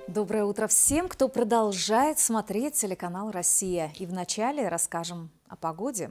Доброе утро всем, кто продолжает смотреть телеканал «Россия». И вначале расскажем о погоде.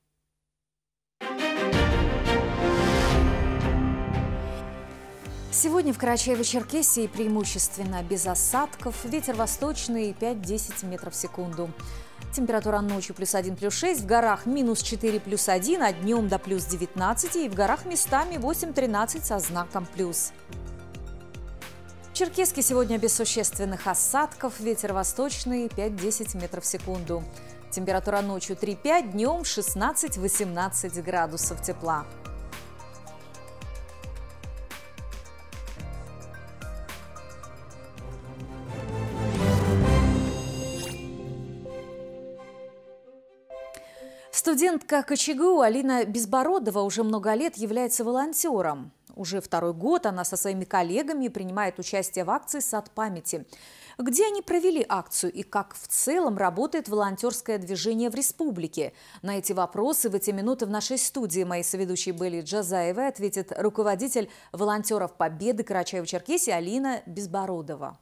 Сегодня в Карачаево-Черкесии преимущественно без осадков. Ветер восточный 5-10 метров в секунду. Температура ночью +1, +6, в горах -4, +1, а днем до +19, и в горах местами 8-13 со знаком плюс. В Черкесске сегодня без существенных осадков. Ветер восточный 5-10 метров в секунду. Температура ночью 3-5, днем 16-18 градусов тепла. Студентка КЧГУ Алина Безбородова уже много лет является волонтером. Уже второй год она со своими коллегами принимает участие в акции «Сад памяти». Где они провели акцию и как в целом работает волонтерское движение в республике? На эти вопросы в эти минуты в нашей студии моей соведущей Белли Джазаевой ответит руководитель волонтеров Победы Карачаево-Черкесии Алина Безбородова.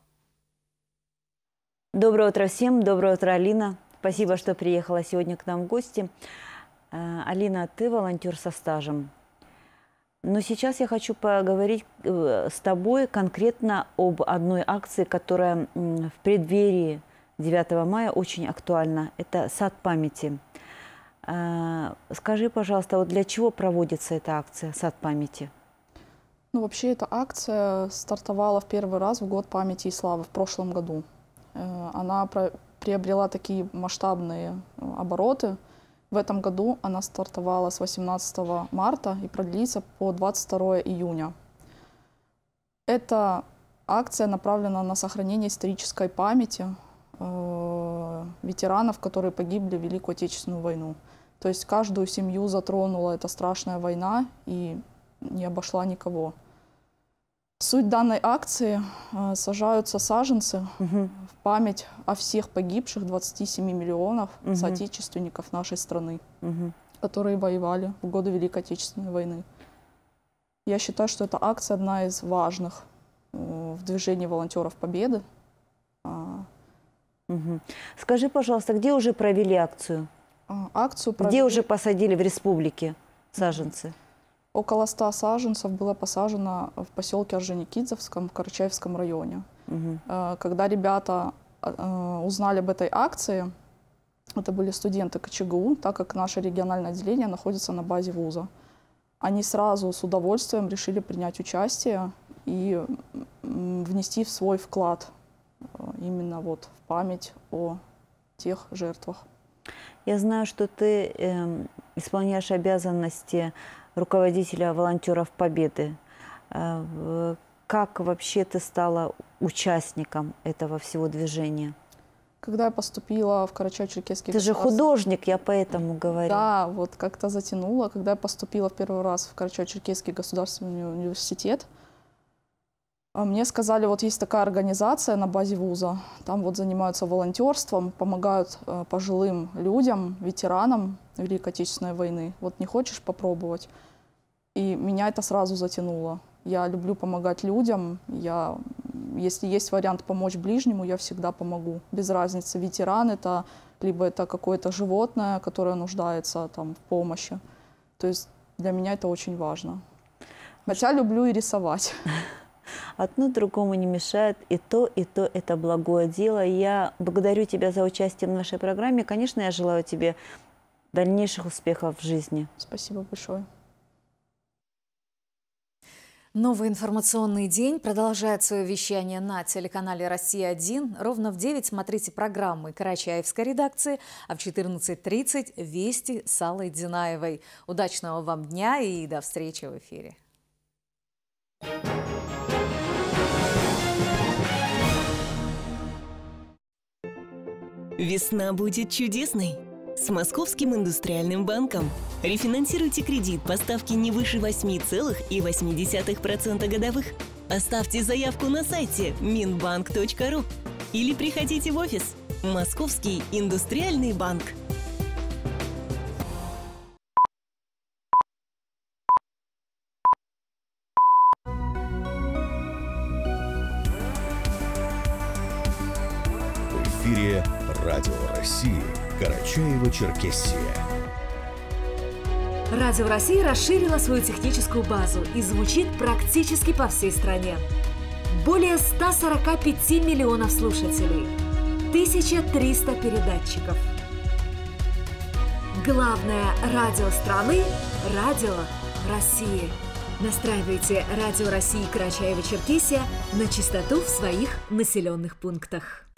Доброе утро всем. Доброе утро, Алина. Спасибо, что приехала сегодня к нам в гости. Алина, ты волонтер со стажем. Но сейчас я хочу поговорить с тобой конкретно об одной акции, которая в преддверии 9 мая очень актуальна. Это «Сад памяти». Скажи, пожалуйста, вот для чего проводится эта акция «Сад памяти»? Ну, вообще, эта акция стартовала в первый раз в год памяти и славы в прошлом году. Она приобрела такие масштабные обороты. В этом году она стартовала с 18 марта и продлится по 22 июня. Эта акция направлена на сохранение исторической памяти ветеранов, которые погибли в Великую Отечественную войну. То есть каждую семью затронула эта страшная война и не обошла никого. Суть данной акции – сажаются саженцы в память о всех погибших 27 миллионов соотечественников нашей страны, которые воевали в годы Великой Отечественной войны. Я считаю, что эта акция одна из важных в движении волонтеров Победы. Скажи, пожалуйста, где уже провели акцию? Где уже посадили в республике саженцы? Около 100 саженцев было посажено в поселке Орджоникидзевском в Карачаевском районе. Когда ребята узнали об этой акции, это были студенты КЧГУ, так как наше региональное отделение находится на базе вуза. Они сразу с удовольствием решили принять участие и внести в свой вклад именно вот в память о тех жертвах. Я знаю, что ты исполняешь обязанности руководителя волонтеров Победы. Как вообще ты стала участником этого всего движения? Когда я поступила в Карачаево-Черкесский... Ты же художник, я поэтому говорю. Да, вот как-то затянуло. Когда я поступила в первый раз в Карачаево-Черкесский государственный университет, мне сказали, вот есть такая организация на базе вуза, там вот занимаются волонтерством, помогают пожилым людям, ветеранам Великой Отечественной войны. Вот не хочешь попробовать? И меня это сразу затянуло. Я люблю помогать людям. Если есть вариант помочь ближнему, я всегда помогу. Без разницы, ветеран это, либо это какое-то животное, которое нуждается там, в помощи. То есть для меня это очень важно. Хотя люблю и рисовать. Одно другому не мешает, и то это благое дело. Я благодарю тебя за участие в нашей программе. Конечно, я желаю тебе дальнейших успехов в жизни. Спасибо большое. Новый информационный день продолжает свое вещание на телеканале «Россия-1». Ровно в 9 смотрите программы карачаевской редакции, а в 14:30 «Вести» с Аллой Динаевой. Удачного вам дня и до встречи в эфире. Весна будет чудесной с Московским индустриальным банком. Рефинансируйте кредит по ставке не выше 8,8% годовых. Оставьте заявку на сайте minbank.ru или приходите в офис. Московский индустриальный банк. эфире Радио России Карачаево-Черкесия. Радио России расширило свою техническую базу и звучит практически по всей стране. Более 145 миллионов слушателей, 1300 передатчиков. Главное радио страны – Радио России. Настраивайте Радио России Карачаево-Черкесия на частоту в своих населенных пунктах.